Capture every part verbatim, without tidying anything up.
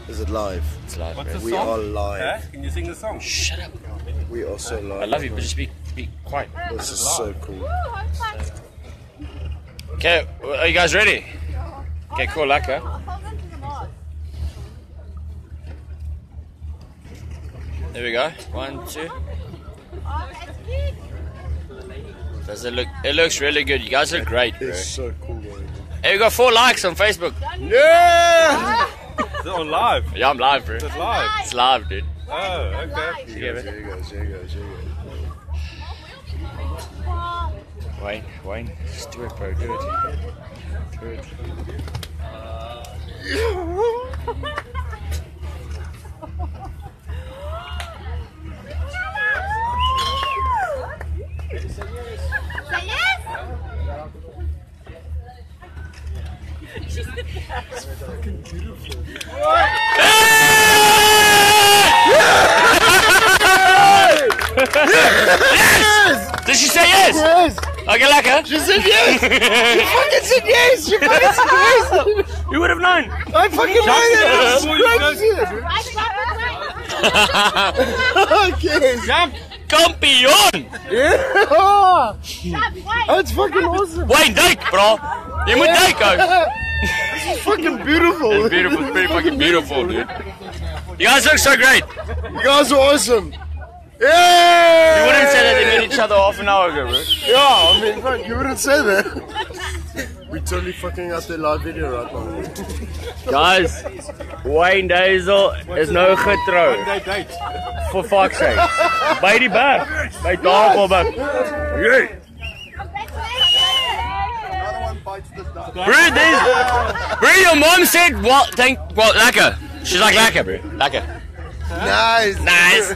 Is it live? It's live, What's bro. the We song? are live. Huh? Can you sing the song? Shut up. We are so live. I love you, but just be, be quiet. This is so cool. Okay, are you guys ready? Okay, cool, lekker. There we go. One, two. Does it look? It looks really good. You guys look great, bro. It's so cool, bro. Hey, we got four likes on Facebook. Yeah! Is it on live? Yeah, I'm live, bro. Is it live? It's live, dude. Oh, okay. Here he goes, here he goes, here he goes. Wayne, Wayne, just do it, bro. Do it. Do it. Yes! Did she say yes? Yes! Okay, lekker. She said yes! You fucking said yes! You fucking said yes! You would have known. I fucking know that! Okay. Jump. Kampioen! Yeah! That's fucking awesome! Wayne, duik, bro. Je moet duiken. This is fucking beautiful! It's beautiful, it's pretty fucking beautiful, dude. You guys look so great. You guys are awesome! You Yeah! wouldn't say that they met each other half an hour ago, bro. Yeah, I mean, fuck, you wouldn't say that. We're totally fucking out their live video right now. Guys, Wayne Dazel is nou getroud. Date, date. For fuck's sake. By die berg. By Tafelberg. Yeah. Bro, this, bro, your mom said, well, thank, well, lekker. She's like, lekker, bro. Lekker. Nice! Nice.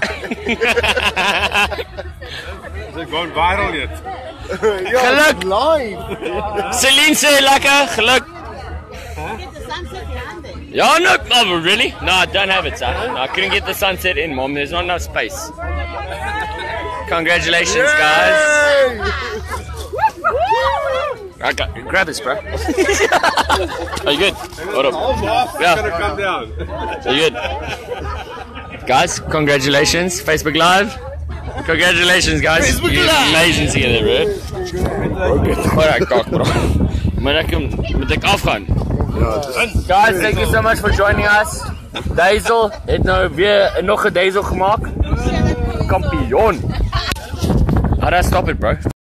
Is it going viral yet? Yeah, Geluk. live! Celine say lekker, geluk. Yeah, no, oh, really? No, I don't have it, son. No, I couldn't get the sunset in, mom. There's not enough space. Congratulations, guys. Okay, grab this, bro. Are you good? Hold up. It's gonna Yeah, come down. are you good? Guys, congratulations. Facebook Live. Congratulations, guys. Facebook You're Live. amazing together, bro. Alright, kak, bro. Moet ek hem, moet ek afgaan? Guys, thank you so much for joining us. Dazel het nou weer nog 'n Dazel gemaak. Kampioen. How do I stop it, bro?